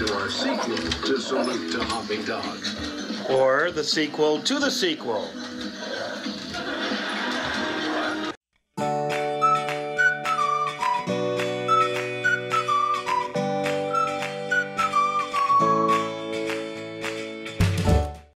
to our sequel to Salute to Hopping Dogs. Or the sequel to the sequel.